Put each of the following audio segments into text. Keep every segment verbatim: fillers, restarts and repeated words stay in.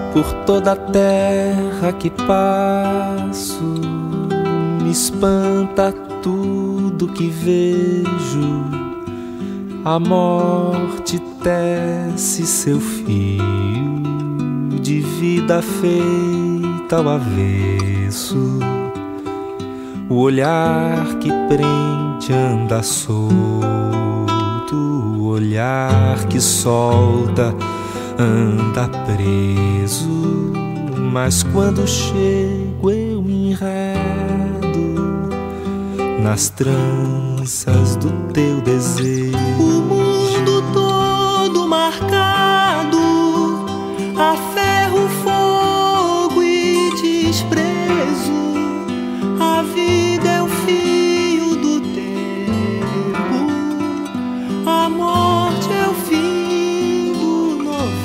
Por toda a terra que passo, me espanta tudo que vejo. A morte tece seu fio de vida feita ao avesso. O olhar que prende anda solto, o olhar que solta anda preso. Mas quando chego eu me enredo nas tranças do teu desejo. O mundo todo marcado a ferro, fogo e desprezo. A vida é o fio do tempo, a morte é o fim do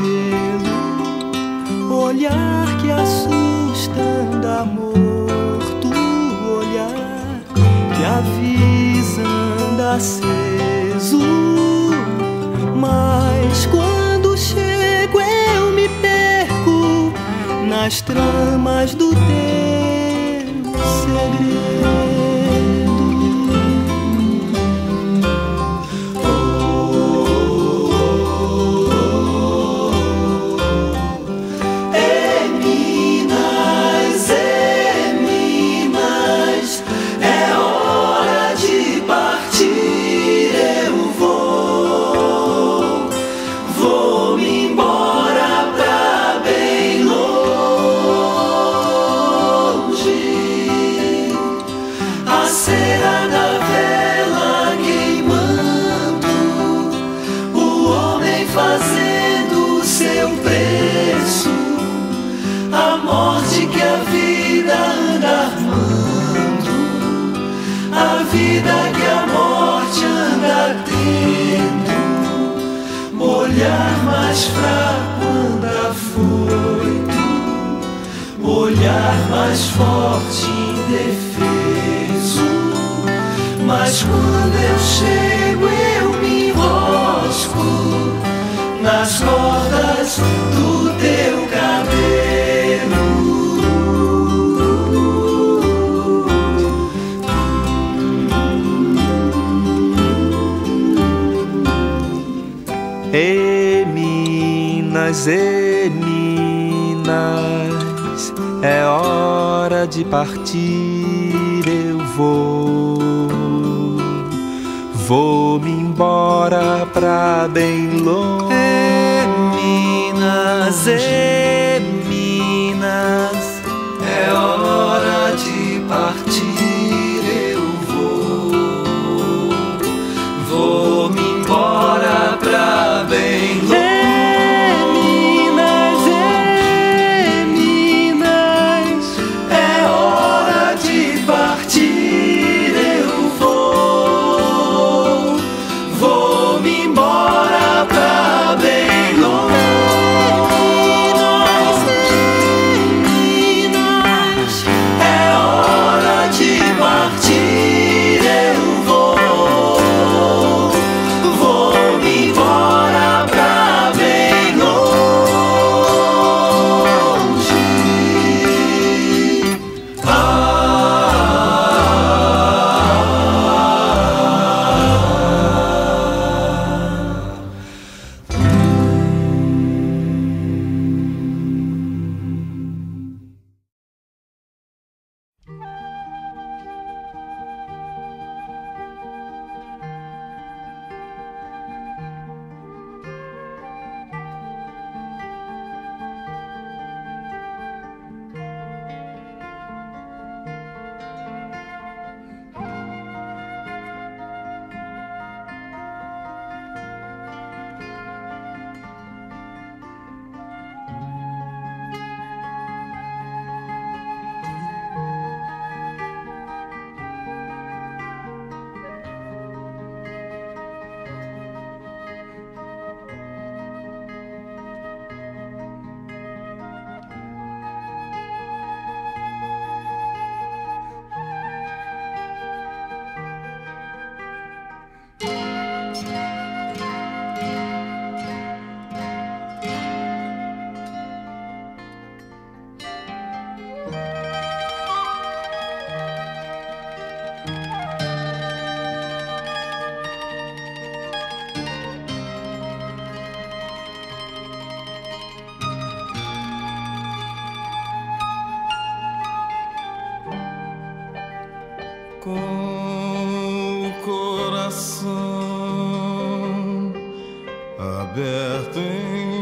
novelo. Olhar que assusta anda morto, olhar que avisa anda aceso. Mas quando chego eu me perco nas tramas do teu segredo. Fazendo seu preço, a morte que a vida anda armando, a vida que a morte anda tendo. Olhar mais fraco anda afoito, olhar mais forte indefeso. Mas quando eu chego eu me enrosco nas cordas do teu cabelo. Ei, Minas, ei, Minas, é hora de partir, eu vou. Vou-me embora pra bem longe. É Minas, é Minas, é hora de partir, eu vou. Vou-me embora pra bem longe. é Minas, é Minas, É hora de partir, eu vou. Vou-me embora pra bem com o coração aberto em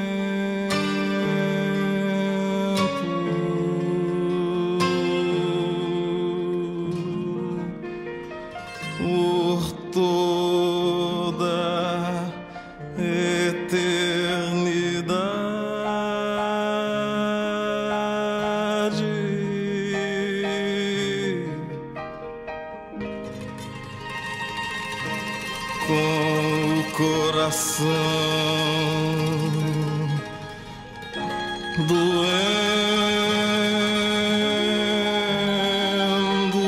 vento, por toda eternidade, com o coração doendo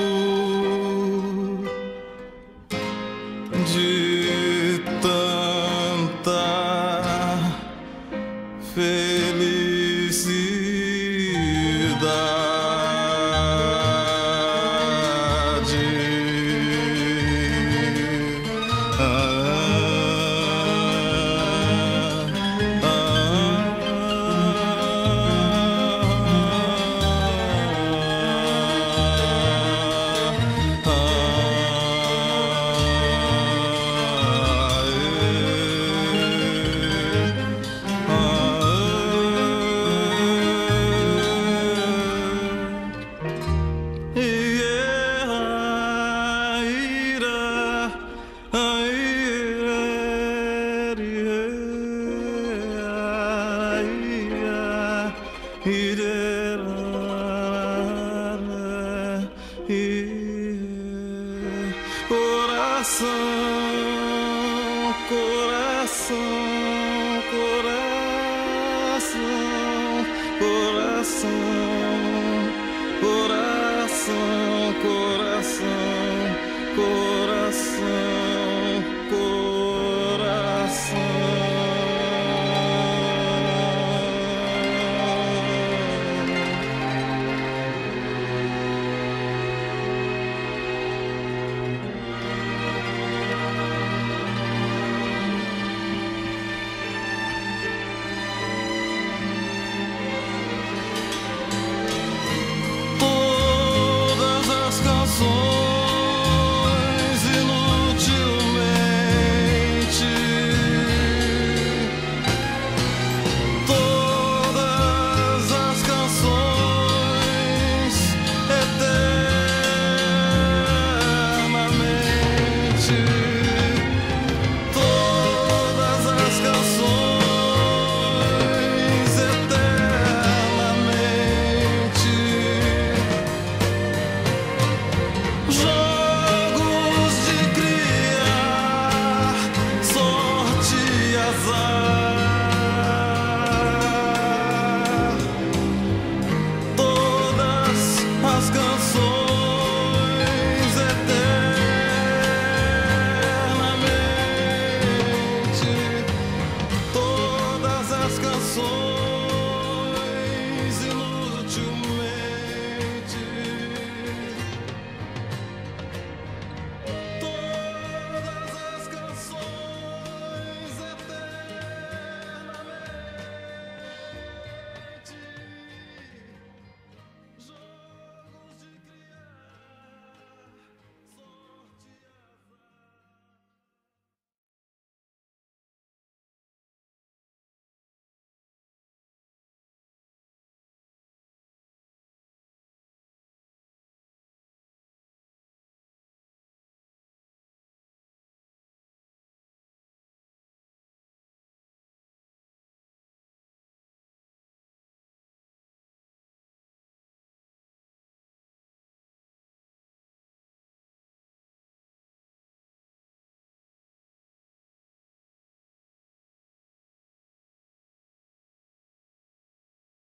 de tanta felicidade. Ah, ah, coração, coração, coração, coração, coração, coração, coração, coração. Todas as canções inutilmente, todas as canções eternamente, todas as canções eternamente. Jogos de criar sorte e azar, todas as canções eternamente, todas as canções